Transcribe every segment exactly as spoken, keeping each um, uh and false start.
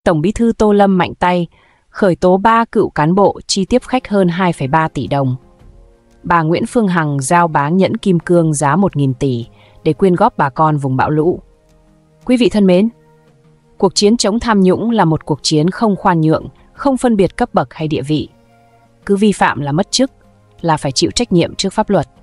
Tổng Bí thư Tô Lâm mạnh tay, khởi tố ba cựu cán bộ chi tiếp khách hơn hai phẩy ba tỷ đồng. Bà Nguyễn Phương Hằng giao bán nhẫn kim cương giá một nghìn tỷ để quyên góp bà con vùng bão lũ. Quý vị thân mến, cuộc chiến chống tham nhũng là một cuộc chiến không khoan nhượng, không phân biệt cấp bậc hay địa vị. Cứ vi phạm là mất chức, là phải chịu trách nhiệm trước pháp luật.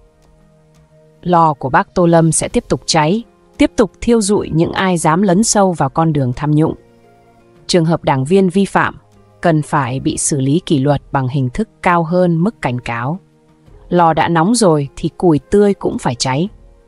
Lò của bác Tô Lâm sẽ tiếp tục cháy, tiếp tục thiêu rụi những ai dám lấn sâu vào con đường tham nhũng. Trường hợp đảng viên vi phạm cần phải bị xử lý kỷ luật bằng hình thức cao hơn mức cảnh cáo. Lò đã nóng rồi thì củi tươi cũng phải cháy.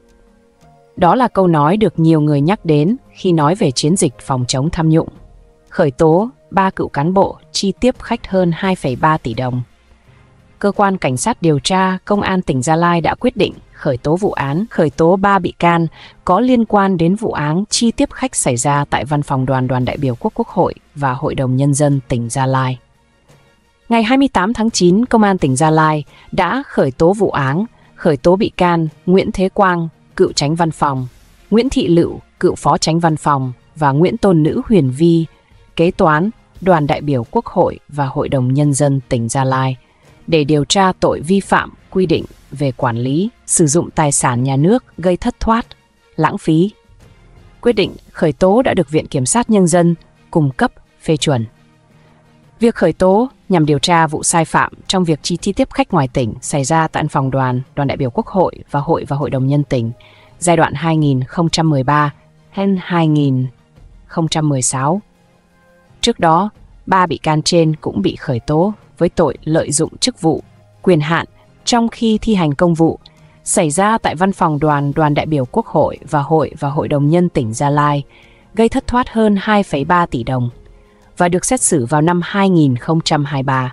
Đó là câu nói được nhiều người nhắc đến khi nói về chiến dịch phòng chống tham nhũng. Khởi tố ba cựu cán bộ chi tiếp khách hơn hai phẩy ba tỷ đồng. Cơ quan Cảnh sát điều tra Công an tỉnh Gia Lai đã quyết định khởi tố vụ án, khởi tố ba bị can có liên quan đến vụ án chi tiếp khách xảy ra tại Văn phòng Đoàn Đoàn đại biểu Quốc Quốc hội và Hội đồng Nhân dân tỉnh Gia Lai. Ngày hai mươi tám tháng chín, Công an tỉnh Gia Lai đã khởi tố vụ án, khởi tố bị can Nguyễn Thế Quang, cựu chánh văn phòng, Nguyễn Thị Lựu, cựu phó chánh văn phòng và Nguyễn Tôn Nữ Huyền Vi, kế toán Đoàn đại biểu Quốc hội và Hội đồng Nhân dân tỉnh Gia Lai, để điều tra tội vi phạm quy định về quản lý, sử dụng tài sản nhà nước gây thất thoát, lãng phí. Quyết định khởi tố đã được Viện Kiểm sát Nhân dân cung cấp phê chuẩn. Việc khởi tố nhằm điều tra vụ sai phạm trong việc chi tiếp khách ngoài tỉnh xảy ra tại Văn phòng Đoàn, Đoàn đại biểu Quốc hội và Hội và Hội đồng Nhân tỉnh giai đoạn hai nghìn không trăm mười ba đến hai nghìn không trăm mười sáu. Trước đó, ba bị can trên cũng bị khởi tố với tội lợi dụng chức vụ, quyền hạn trong khi thi hành công vụ xảy ra tại Văn phòng Đoàn, Đoàn đại biểu Quốc hội và Hội và Hội đồng Nhân tỉnh Gia Lai, gây thất thoát hơn hai phẩy ba tỷ đồng và được xét xử vào năm hai nghìn không trăm hai mươi ba.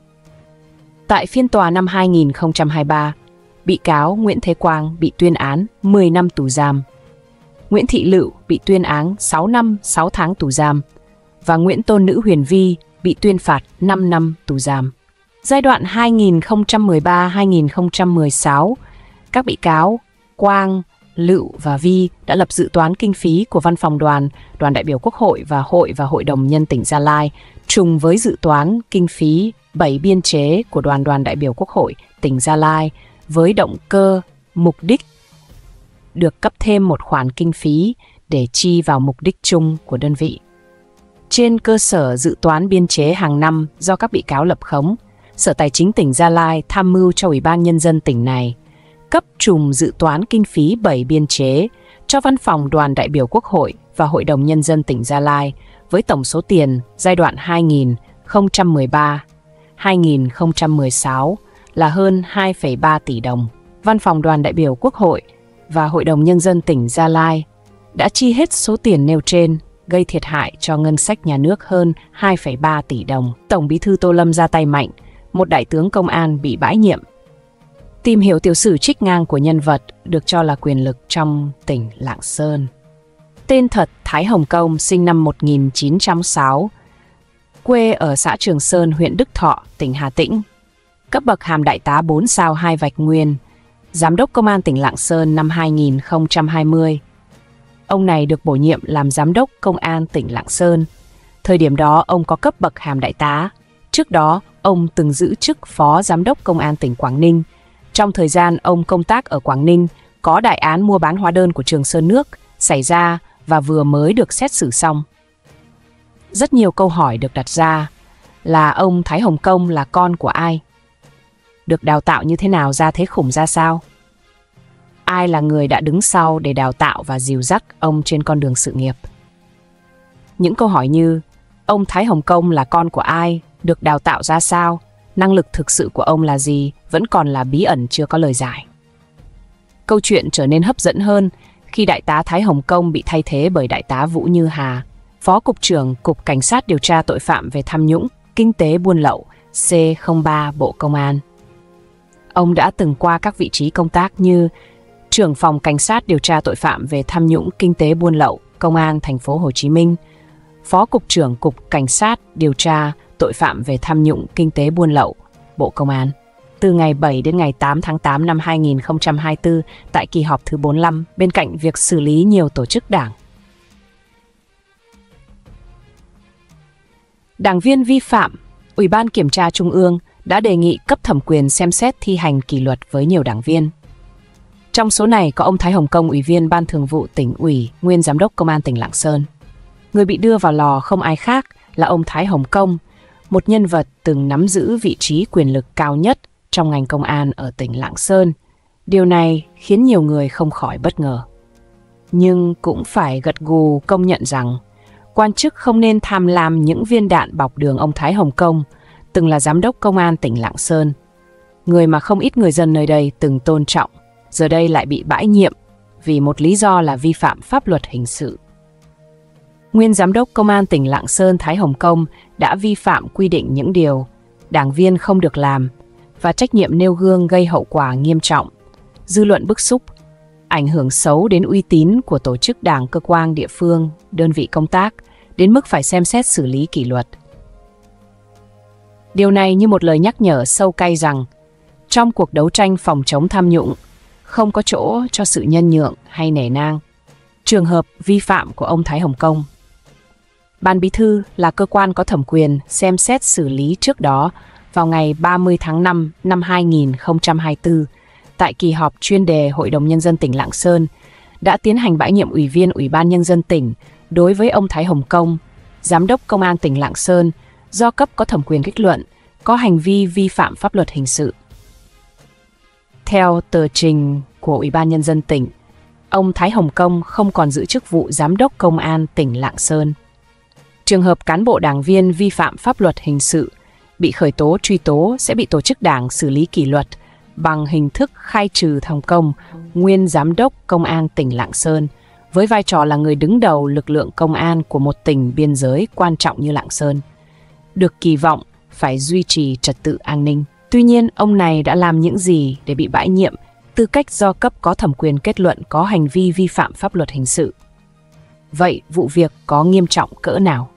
Tại phiên tòa năm hai nghìn không trăm hai mươi ba, bị cáo Nguyễn Thế Quang bị tuyên án mười năm tù giam, Nguyễn Thị Lựu bị tuyên án sáu năm sáu tháng tù giam và Nguyễn Tôn Nữ Huyền Vi bị tuyên phạt năm năm tù giam. Giai đoạn hai nghìn không trăm mười ba đến hai nghìn không trăm mười sáu, các bị cáo Quang, Lựu và Vi đã lập dự toán kinh phí của Văn phòng Đoàn, Đoàn đại biểu Quốc hội và Hội và Hội đồng Nhân tỉnh Gia Lai trùng với dự toán kinh phí bảy biên chế của Đoàn Đoàn đại biểu Quốc hội tỉnh Gia Lai với động cơ, mục đích được cấp thêm một khoản kinh phí để chi vào mục đích chung của đơn vị. Trên cơ sở dự toán biên chế hàng năm do các bị cáo lập khống, Sở Tài chính tỉnh Gia Lai tham mưu cho Ủy ban Nhân dân tỉnh này cấp trùng dự toán kinh phí bảy biên chế cho Văn phòng Đoàn đại biểu Quốc hội và Hội đồng Nhân dân tỉnh Gia Lai với tổng số tiền giai đoạn hai nghìn không trăm mười ba đến hai nghìn không trăm mười sáu là hơn hai phẩy ba tỷ đồng. Văn phòng Đoàn đại biểu Quốc hội và Hội đồng Nhân dân tỉnh Gia Lai đã chi hết số tiền nêu trên, gây thiệt hại cho ngân sách nhà nước hơn hai phẩy ba tỷ đồng. Tổng Bí thư Tô Lâm ra tay mạnh, một đại tướng công an bị bãi nhiệm. Tìm hiểu tiểu sử trích ngang của nhân vật được cho là quyền lực trong tỉnh Lạng Sơn. Tên thật Thái Hồng Công, sinh năm một nghìn chín trăm sáu, quê ở xã Trường Sơn, huyện Đức Thọ, tỉnh Hà Tĩnh. Cấp bậc hàm đại tá bốn sao hai vạch nguyên, Giám đốc Công an tỉnh Lạng Sơn năm hai nghìn không trăm hai mươi. Ông này được bổ nhiệm làm Giám đốc Công an tỉnh Lạng Sơn. Thời điểm đó ông có cấp bậc hàm đại tá. Trước đó ông từng giữ chức Phó Giám đốc Công an tỉnh Quảng Ninh. Trong thời gian ông công tác ở Quảng Ninh, có đại án mua bán hóa đơn của Trường Sơn Nước xảy ra và vừa mới được xét xử xong. Rất nhiều câu hỏi được đặt ra là ông Thái Hồng Công là con của ai? Được đào tạo như thế nào ra thế khủng ra sao? Ai là người đã đứng sau để đào tạo và dìu dắt ông trên con đường sự nghiệp? Những câu hỏi như ông Thái Hồng Công là con của ai, được đào tạo ra sao, năng lực thực sự của ông là gì vẫn còn là bí ẩn chưa có lời giải. Câu chuyện trở nên hấp dẫn hơn khi Đại tá Thái Hồng Công bị thay thế bởi Đại tá Vũ Như Hà, Phó Cục trưởng Cục Cảnh sát điều tra tội phạm về tham nhũng, kinh tế buôn lậu C không ba Bộ Công an. Ông đã từng qua các vị trí công tác như trưởng phòng Cảnh sát điều tra tội phạm về tham nhũng, kinh tế buôn lậu, Công an thành phố Hồ Chí Minh, Phó Cục trưởng Cục Cảnh sát điều tra tội phạm về tham nhũng, kinh tế buôn lậu, Bộ Công an. Từ ngày bảy đến ngày tám tháng tám năm hai nghìn không trăm hai mươi tư tại kỳ họp thứ bốn mươi lăm, bên cạnh việc xử lý nhiều tổ chức đảng, Đảng viên vi phạm, Ủy ban Kiểm tra Trung ương đã đề nghị cấp thẩm quyền xem xét thi hành kỷ luật với nhiều đảng viên. Trong số này có ông Thái Hồng Công, Ủy viên Ban Thường vụ Tỉnh ủy, nguyên Giám đốc Công an tỉnh Lạng Sơn. Người bị đưa vào lò không ai khác là ông Thái Hồng Công, một nhân vật từng nắm giữ vị trí quyền lực cao nhất trong ngành công an ở tỉnh Lạng Sơn. Điều này khiến nhiều người không khỏi bất ngờ. Nhưng cũng phải gật gù công nhận rằng quan chức không nên tham lam những viên đạn bọc đường ông Thái Hồng Công, từng là Giám đốc Công an tỉnh Lạng Sơn. Người mà không ít người dân nơi đây từng tôn trọng, giờ đây lại bị bãi nhiệm vì một lý do là vi phạm pháp luật hình sự. Nguyên Giám đốc Công an tỉnh Lạng Sơn Thái Hồng Công đã vi phạm quy định những điều đảng viên không được làm và trách nhiệm nêu gương gây hậu quả nghiêm trọng, dư luận bức xúc, ảnh hưởng xấu đến uy tín của tổ chức đảng, cơ quan, địa phương, đơn vị công tác, đến mức phải xem xét xử lý kỷ luật. Điều này như một lời nhắc nhở sâu cay rằng trong cuộc đấu tranh phòng chống tham nhũng, không có chỗ cho sự nhân nhượng hay nể nang. Trường hợp vi phạm của ông Thái Hồng Công, Ban Bí thư là cơ quan có thẩm quyền xem xét xử lý trước đó vào ngày ba mươi tháng năm năm hai nghìn không trăm hai mươi tư, tại kỳ họp chuyên đề Hội đồng Nhân dân tỉnh Lạng Sơn, đã tiến hành bãi nhiệm Ủy viên Ủy ban Nhân dân tỉnh đối với ông Thái Hồng Công, Giám đốc Công an tỉnh Lạng Sơn, do cấp có thẩm quyền kết luận có hành vi vi phạm pháp luật hình sự. Theo tờ trình của Ủy ban Nhân dân tỉnh, ông Thái Hồng Công không còn giữ chức vụ Giám đốc Công an tỉnh Lạng Sơn. Trường hợp cán bộ đảng viên vi phạm pháp luật hình sự bị khởi tố truy tố sẽ bị tổ chức đảng xử lý kỷ luật bằng hình thức khai trừ Hồng Công, nguyên Giám đốc Công an tỉnh Lạng Sơn, với vai trò là người đứng đầu lực lượng công an của một tỉnh biên giới quan trọng như Lạng Sơn, được kỳ vọng phải duy trì trật tự an ninh. Tuy nhiên, ông này đã làm những gì để bị bãi nhiệm, tư cách do cấp có thẩm quyền kết luận có hành vi vi phạm pháp luật hình sự? Vậy vụ việc có nghiêm trọng cỡ nào?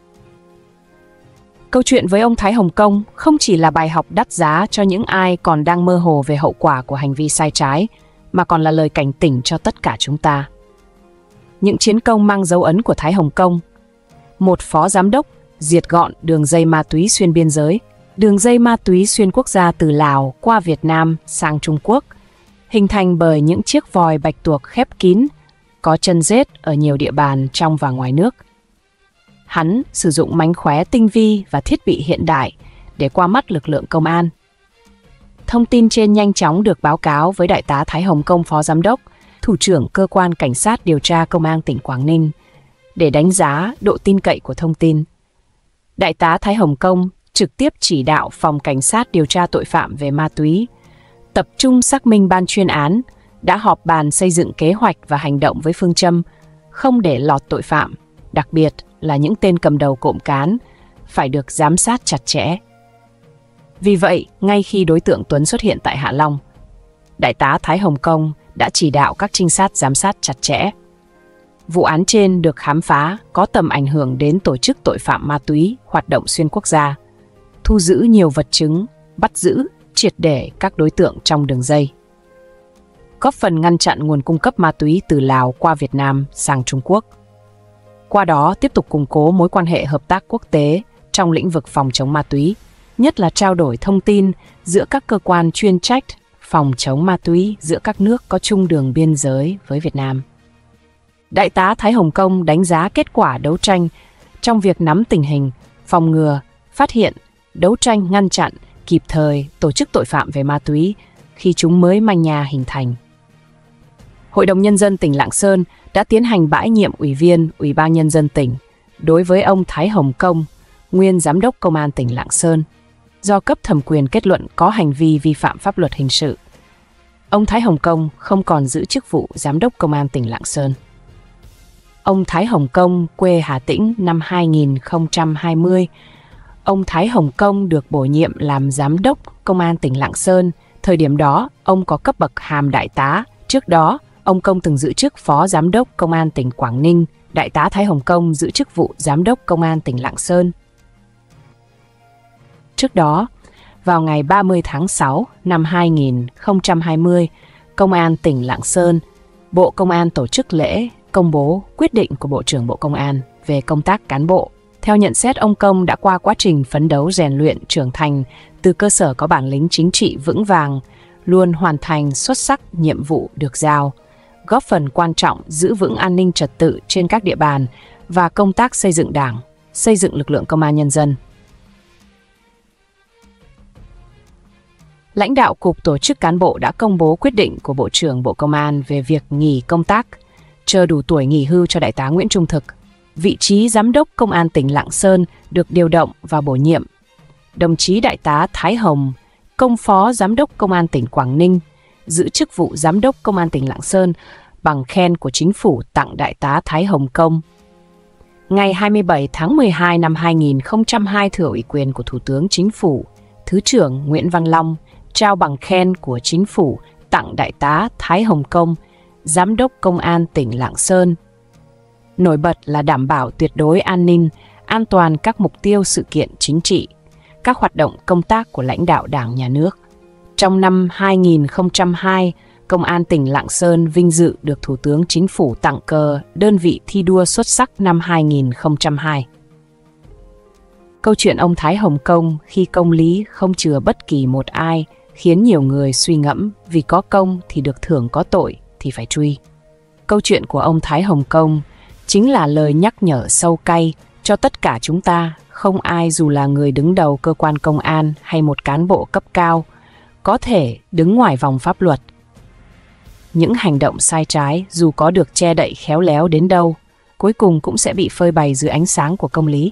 Câu chuyện với ông Thái Hồng Công không chỉ là bài học đắt giá cho những ai còn đang mơ hồ về hậu quả của hành vi sai trái, mà còn là lời cảnh tỉnh cho tất cả chúng ta. Những chiến công mang dấu ấn của Thái Hồng Công: một phó giám đốc diệt gọn đường dây ma túy xuyên biên giới, đường dây ma túy xuyên quốc gia từ Lào qua Việt Nam sang Trung Quốc, hình thành bởi những chiếc vòi bạch tuộc khép kín, có chân rết ở nhiều địa bàn trong và ngoài nước. Hắn sử dụng mánh khóe tinh vi và thiết bị hiện đại để qua mắt lực lượng công an. Thông tin trên nhanh chóng được báo cáo với Đại tá Thái Hồng Công, Phó Giám đốc, Thủ trưởng Cơ quan Cảnh sát điều tra Công an tỉnh Quảng Ninh, để đánh giá độ tin cậy của thông tin. Đại tá Thái Hồng Công trực tiếp chỉ đạo Phòng Cảnh sát điều tra tội phạm về ma túy, tập trung xác minh ban chuyên án, đã họp bàn xây dựng kế hoạch và hành động với phương châm không để lọt tội phạm, đặc biệt là những tên cầm đầu cộng cán, phải được giám sát chặt chẽ. Vì vậy, ngay khi đối tượng Tuấn xuất hiện tại Hạ Long, Đại tá Thái Hồng Công đã chỉ đạo các trinh sát giám sát chặt chẽ. Vụ án trên được khám phá có tầm ảnh hưởng đến tổ chức tội phạm ma túy hoạt động xuyên quốc gia, thu giữ nhiều vật chứng, bắt giữ triệt để các đối tượng trong đường dây, góp phần ngăn chặn nguồn cung cấp ma túy từ Lào qua Việt Nam sang Trung Quốc. Qua đó tiếp tục củng cố mối quan hệ hợp tác quốc tế trong lĩnh vực phòng chống ma túy, nhất là trao đổi thông tin giữa các cơ quan chuyên trách phòng chống ma túy giữa các nước có chung đường biên giới với Việt Nam. Đại tá Thái Hồng Công đánh giá kết quả đấu tranh trong việc nắm tình hình, phòng ngừa, phát hiện, đấu tranh ngăn chặn kịp thời tổ chức tội phạm về ma túy khi chúng mới manh nha hình thành. Hội đồng Nhân dân tỉnh Lạng Sơn đã tiến hành bãi nhiệm Ủy viên Ủy ban Nhân dân tỉnh đối với ông Thái Hồng Công, nguyên Giám đốc Công an tỉnh Lạng Sơn, do cấp thẩm quyền kết luận có hành vi vi phạm pháp luật hình sự. Ông Thái Hồng Công không còn giữ chức vụ Giám đốc Công an tỉnh Lạng Sơn. Ông Thái Hồng Công quê Hà Tĩnh năm hai nghìn không trăm hai mươi. Ông Thái Hồng Công được bổ nhiệm làm Giám đốc Công an tỉnh Lạng Sơn. Thời điểm đó, ông có cấp bậc hàm đại tá. Trước đó, ông Công từng giữ chức Phó Giám đốc Công an tỉnh Quảng Ninh. Đại tá Thái Hồng Công giữ chức vụ Giám đốc Công an tỉnh Lạng Sơn. Trước đó, vào ngày ba mươi tháng sáu năm hai nghìn không trăm hai mươi, Công an tỉnh Lạng Sơn, Bộ Công an tổ chức lễ công bố quyết định của Bộ trưởng Bộ Công an về công tác cán bộ, Theo nhận xét, ông Công đã qua quá trình phấn đấu rèn luyện trưởng thành từ cơ sở, có bản lĩnh chính trị vững vàng, luôn hoàn thành xuất sắc nhiệm vụ được giao, góp phần quan trọng giữ vững an ninh trật tự trên các địa bàn và công tác xây dựng Đảng, xây dựng lực lượng công an nhân dân. Lãnh đạo Cục Tổ chức Cán bộ đã công bố quyết định của Bộ trưởng Bộ Công an về việc nghỉ công tác, chờ đủ tuổi nghỉ hưu cho Đại tá Nguyễn Trung Thực. Vị trí Giám đốc Công an tỉnh Lạng Sơn được điều động và bổ nhiệm. Đồng chí Đại tá Thái Hồng, Công phó Giám đốc Công an tỉnh Quảng Ninh, giữ chức vụ Giám đốc Công an tỉnh Lạng Sơn, bằng khen của Chính phủ tặng Đại tá Thái Hồng Công. Ngày hai mươi bảy tháng mười hai năm hai nghìn không trăm hai, thừa ủy quyền của Thủ tướng Chính phủ, Thứ trưởng Nguyễn Văn Long trao bằng khen của Chính phủ tặng Đại tá Thái Hồng Công, Giám đốc Công an tỉnh Lạng Sơn. Nổi bật là đảm bảo tuyệt đối an ninh, an toàn các mục tiêu sự kiện chính trị, các hoạt động công tác của lãnh đạo Đảng, Nhà nước. Trong năm hai nghìn không trăm hai, Công an tỉnh Lạng Sơn vinh dự được Thủ tướng Chính phủ tặng cờ đơn vị thi đua xuất sắc năm hai nghìn không trăm hai. Câu chuyện ông Thái Hồng Công khi công lý không chừa bất kỳ một ai khiến nhiều người suy ngẫm, vì có công thì được thưởng, có tội thì phải truy. Câu chuyện của ông Thái Hồng Công chính là lời nhắc nhở sâu cay cho tất cả chúng ta, không ai dù là người đứng đầu cơ quan công an hay một cán bộ cấp cao có thể đứng ngoài vòng pháp luật. Những hành động sai trái dù có được che đậy khéo léo đến đâu, cuối cùng cũng sẽ bị phơi bày dưới ánh sáng của công lý.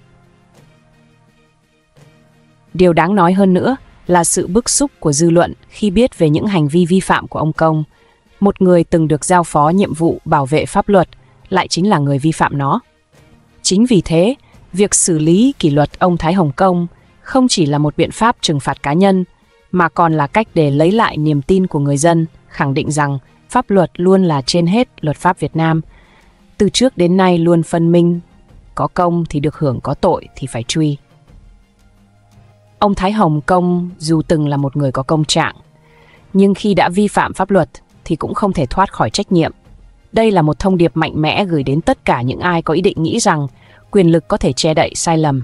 Điều đáng nói hơn nữa là sự bức xúc của dư luận khi biết về những hành vi vi phạm của ông Công, một người từng được giao phó nhiệm vụ bảo vệ pháp luật, lại chính là người vi phạm nó. Chính vì thế, việc xử lý kỷ luật ông Thái Hồng Công không chỉ là một biện pháp trừng phạt cá nhân, mà còn là cách để lấy lại niềm tin của người dân, khẳng định rằng pháp luật luôn là trên hết. Luật pháp Việt Nam từ trước đến nay luôn phân minh, có công thì được hưởng, có tội thì phải truy. Ông Thái Hồng Công dù từng là một người có công trạng, nhưng khi đã vi phạm pháp luật thì cũng không thể thoát khỏi trách nhiệm. Đây là một thông điệp mạnh mẽ gửi đến tất cả những ai có ý định nghĩ rằng quyền lực có thể che đậy sai lầm.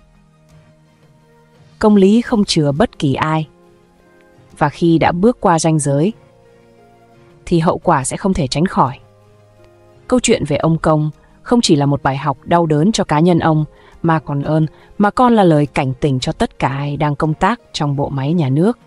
Công lý không chừa bất kỳ ai. Và khi đã bước qua ranh giới thì hậu quả sẽ không thể tránh khỏi. Câu chuyện về ông Công không chỉ là một bài học đau đớn cho cá nhân ông, mà còn ơn mà còn là lời cảnh tỉnh cho tất cả ai đang công tác trong bộ máy nhà nước.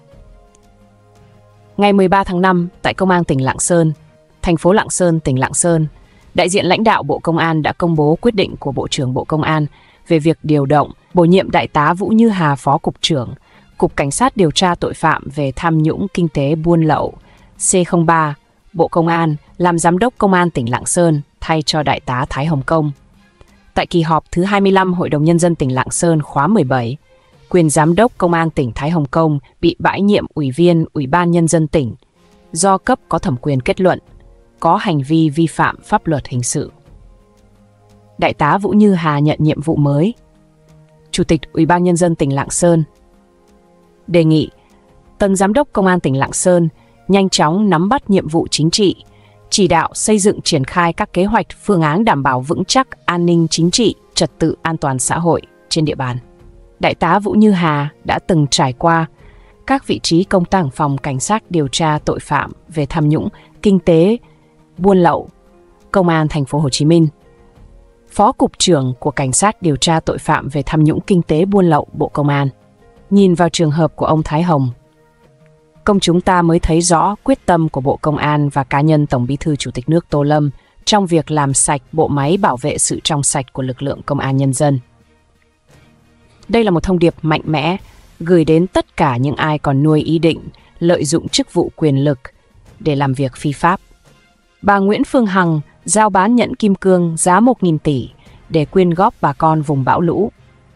Ngày mười ba tháng năm, tại Công an tỉnh Lạng Sơn, thành phố Lạng Sơn, tỉnh Lạng Sơn, đại diện lãnh đạo Bộ Công an đã công bố quyết định của Bộ trưởng Bộ Công an về việc điều động, bổ nhiệm Đại tá Vũ Như Hà, Phó Cục trưởng Cục Cảnh sát điều tra tội phạm về tham nhũng kinh tế buôn lậu C không ba, Bộ Công an làm Giám đốc Công an tỉnh Lạng Sơn thay cho Đại tá Thái Hồng Công. Tại kỳ họp thứ hai mươi lăm Hội đồng Nhân dân tỉnh Lạng Sơn khóa mười bảy, quyền Giám đốc Công an tỉnh Thái Hồng Công bị bãi nhiệm Ủy viên Ủy ban Nhân dân tỉnh do cấp có thẩm quyền kết luận có hành vi vi phạm pháp luật hình sự. Đại tá Vũ Như Hà nhận nhiệm vụ mới. Chủ tịch Ủy ban Nhân dân tỉnh Lạng Sơn đề nghị tầng Giám đốc Công an tỉnh Lạng Sơn nhanh chóng nắm bắt nhiệm vụ chính trị, chỉ đạo xây dựng triển khai các kế hoạch phương án đảm bảo vững chắc an ninh chính trị, trật tự an toàn xã hội trên địa bàn. Đại tá Vũ Như Hà đã từng trải qua các vị trí công tác phòng cảnh sát điều tra tội phạm về tham nhũng kinh tế buôn lậu, Công an thành phố Hồ Chí Minh, Phó Cục trưởng của Cảnh sát điều tra tội phạm về tham nhũng kinh tế buôn lậu, Bộ Công an. Nhìn vào trường hợp của ông Thái Hồng Công, chúng ta mới thấy rõ quyết tâm của Bộ Công an và cá nhân Tổng Bí thư Chủ tịch nước Tô Lâm trong việc làm sạch bộ máy, bảo vệ sự trong sạch của lực lượng công an nhân dân. Đây là một thông điệp mạnh mẽ gửi đến tất cả những ai còn nuôi ý định lợi dụng chức vụ quyền lực để làm việc phi pháp. Bà Nguyễn Phương Hằng giao bán nhẫn kim cương giá một nghìn tỷ để quyên góp bà con vùng bão lũ.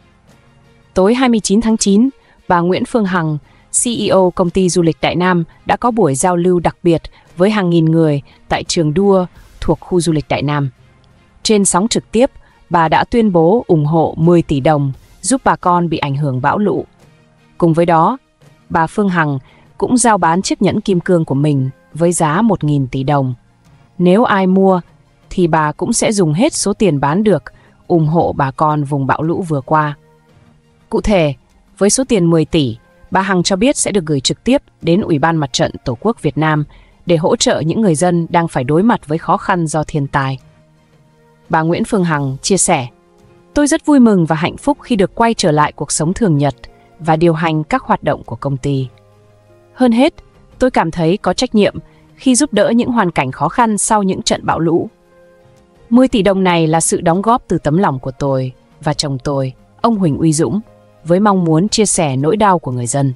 Tối hai mươi chín tháng chín, bà Nguyễn Phương Hằng, xê e ô công ty du lịch Đại Nam, đã có buổi giao lưu đặc biệt với hàng nghìn người tại trường đua thuộc khu du lịch Đại Nam. Trên sóng trực tiếp, bà đã tuyên bố ủng hộ mười tỷ đồng giúp bà con bị ảnh hưởng bão lũ. Cùng với đó, bà Phương Hằng cũng giao bán chiếc nhẫn kim cương của mình với giá một nghìn tỷ đồng. Nếu ai mua, thì bà cũng sẽ dùng hết số tiền bán được ủng hộ bà con vùng bão lũ vừa qua. Cụ thể, với số tiền mười tỷ, bà Hằng cho biết sẽ được gửi trực tiếp đến Ủy ban Mặt trận Tổ quốc Việt Nam để hỗ trợ những người dân đang phải đối mặt với khó khăn do thiên tai. Bà Nguyễn Phương Hằng chia sẻ, tôi rất vui mừng và hạnh phúc khi được quay trở lại cuộc sống thường nhật và điều hành các hoạt động của công ty. Hơn hết, tôi cảm thấy có trách nhiệm khi giúp đỡ những hoàn cảnh khó khăn sau những trận bão lũ. mười tỷ đồng này là sự đóng góp từ tấm lòng của tôi và chồng tôi, ông Huỳnh Uy Dũng, với mong muốn chia sẻ nỗi đau của người dân.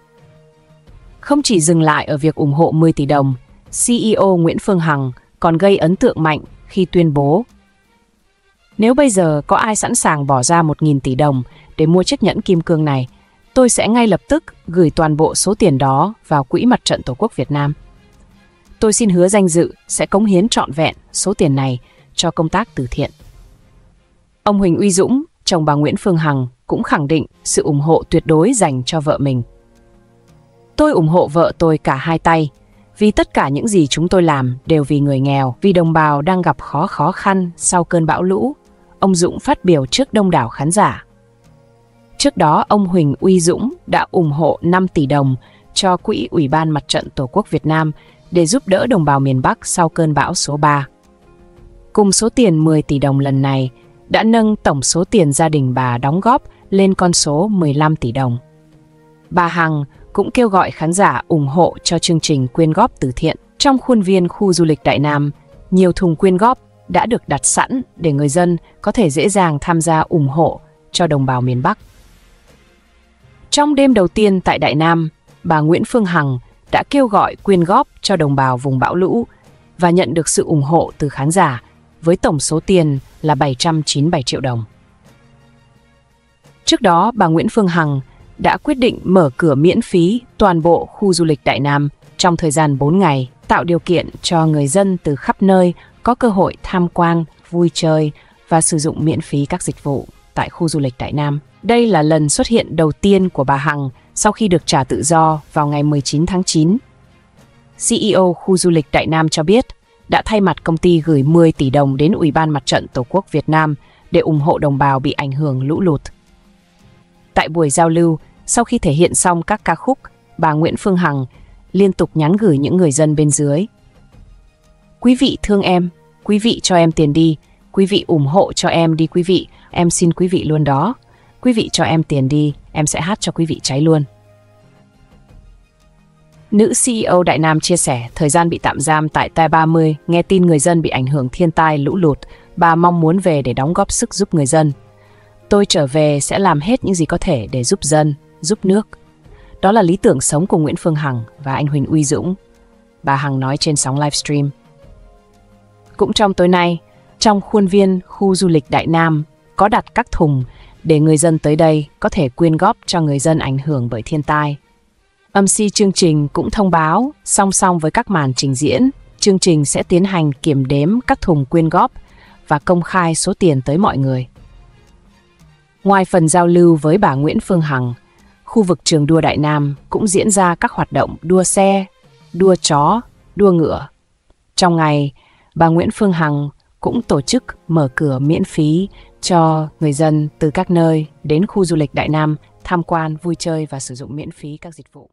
Không chỉ dừng lại ở việc ủng hộ mười tỷ đồng, xê e ô Nguyễn Phương Hằng còn gây ấn tượng mạnh khi tuyên bố: nếu bây giờ có ai sẵn sàng bỏ ra một nghìn tỷ đồng để mua chiếc nhẫn kim cương này, tôi sẽ ngay lập tức gửi toàn bộ số tiền đó vào Quỹ Mặt trận Tổ quốc Việt Nam. Tôi xin hứa danh dự sẽ cống hiến trọn vẹn số tiền này cho công tác từ thiện. Ông Huỳnh Uy Dũng, chồng bà Nguyễn Phương Hằng, cũng khẳng định sự ủng hộ tuyệt đối dành cho vợ mình. Tôi ủng hộ vợ tôi cả hai tay, vì tất cả những gì chúng tôi làm đều vì người nghèo, vì đồng bào đang gặp khó khó khăn sau cơn bão lũ, ông Dũng phát biểu trước đông đảo khán giả. Trước đó, ông Huỳnh Uy Dũng đã ủng hộ năm tỷ đồng cho Quỹ Ủy ban Mặt trận Tổ quốc Việt Nam để giúp đỡ đồng bào miền Bắc sau cơn bão số ba. Cùng số tiền mười tỷ đồng lần này đã nâng tổng số tiền gia đình bà đóng góp lên con số mười lăm tỷ đồng. Bà Hằng cũng kêu gọi khán giả ủng hộ cho chương trình quyên góp từ thiện. Trong khuôn viên khu du lịch Đại Nam, nhiều thùng quyên góp đã được đặt sẵn để người dân có thể dễ dàng tham gia ủng hộ cho đồng bào miền Bắc. Trong đêm đầu tiên tại Đại Nam, bà Nguyễn Phương Hằng đã kêu gọi quyên góp cho đồng bào vùng bão lũ và nhận được sự ủng hộ từ khán giả với tổng số tiền là bảy trăm chín mươi bảy triệu đồng. Trước đó, bà Nguyễn Phương Hằng đã quyết định mở cửa miễn phí toàn bộ khu du lịch Đại Nam trong thời gian bốn ngày, tạo điều kiện cho người dân từ khắp nơi có cơ hội tham quan, vui chơi và sử dụng miễn phí các dịch vụ tại khu du lịch Đại Nam. Đây là lần xuất hiện đầu tiên của bà Hằng sau khi được trả tự do vào ngày mười chín tháng chín. xê e ô khu du lịch Đại Nam cho biết đã thay mặt công ty gửi mười tỷ đồng đến Ủy ban Mặt trận Tổ quốc Việt Nam để ủng hộ đồng bào bị ảnh hưởng lũ lụt. Tại buổi giao lưu, sau khi thể hiện xong các ca khúc, bà Nguyễn Phương Hằng liên tục nhắn gửi những người dân bên dưới. Quý vị thương em, quý vị cho em tiền đi, quý vị ủng hộ cho em đi quý vị, em xin quý vị luôn đó. Quý vị cho em tiền đi, em sẽ hát cho quý vị cháy luôn. Nữ xê e ô Đại Nam chia sẻ thời gian bị tạm giam tại T ba mươi, nghe tin người dân bị ảnh hưởng thiên tai lũ lụt, bà mong muốn về để đóng góp sức giúp người dân. Tôi trở về sẽ làm hết những gì có thể để giúp dân, giúp nước. Đó là lý tưởng sống của Nguyễn Phương Hằng và anh Huỳnh Uy Dũng, bà Hằng nói trên sóng livestream. Cũng trong tối nay, trong khuôn viên khu du lịch Đại Nam có đặt các thùng để người dân tới đây có thể quyên góp cho người dân ảnh hưởng bởi thiên tai. em xê chương trình cũng thông báo, song song với các màn trình diễn, chương trình sẽ tiến hành kiểm đếm các thùng quyên góp và công khai số tiền tới mọi người. Ngoài phần giao lưu với bà Nguyễn Phương Hằng, khu vực trường đua Đại Nam cũng diễn ra các hoạt động đua xe, đua chó, đua ngựa. Trong ngày, bà Nguyễn Phương Hằng cũng tổ chức mở cửa miễn phí cho người dân từ các nơi đến khu du lịch Đại Nam tham quan, vui chơi và sử dụng miễn phí các dịch vụ.